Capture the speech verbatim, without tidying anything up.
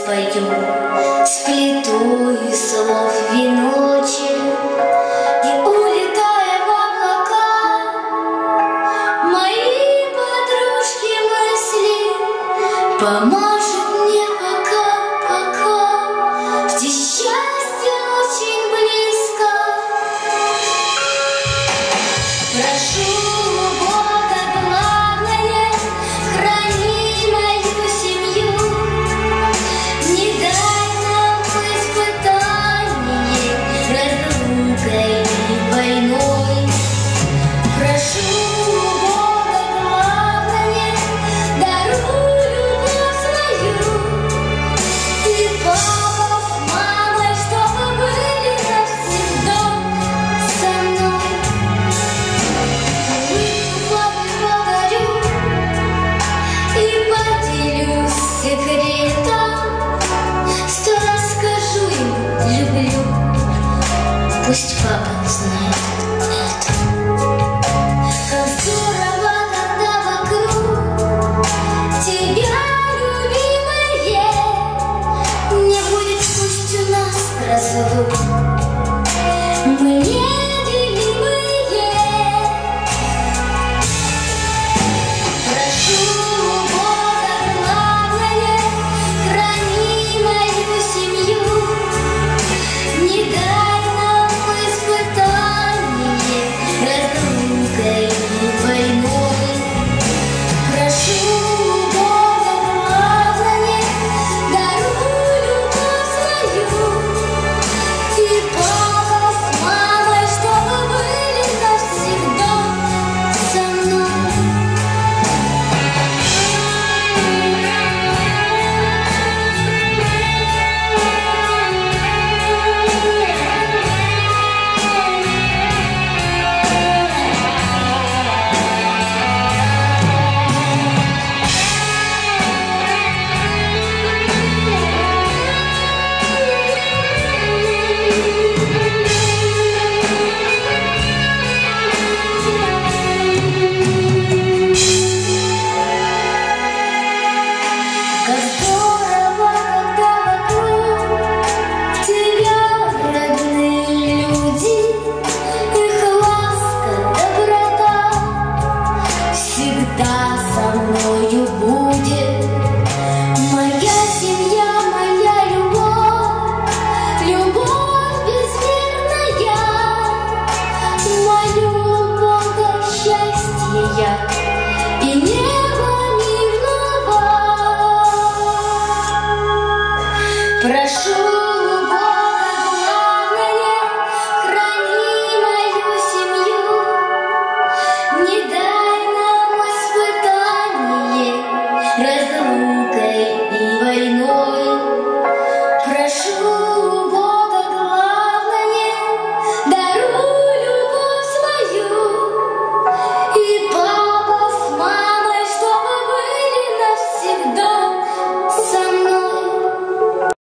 спою, сплету из слов веночек и, улетая в облака, мои подружки мысли поможет мне пока-пока, где счастье очень близко. Прошу Бога главное, храни мою семью, не дай нам испытаний разлукой и войной. Прошу Бога главное, даруй любовь свою, и папа с мамой, чтобы были навсегда со мной. И поделюсь секретом, что расскажу им, люблю, пусть папа знает это. Как здорово, когда вокруг тебя, любимые, не будет пусть у нас разлук. Мы неделимые. Прошу Бога главное, храни мою семью, не дай нам испытаний разлукой и войной. Прошу Бога главное, даруй любовь свою, и папа с мамой, чтобы были навсегда со мной. Как здорово, когда вокруг тебя родные люди, их ласка, доброта всегда со мною будет. Моя семья, моя любовь, любовь безмерная, молю у Бога счастья я и неба мирного. Прошу Бога главное, храни мою семью, не дай нам испытаний разлукой и войной.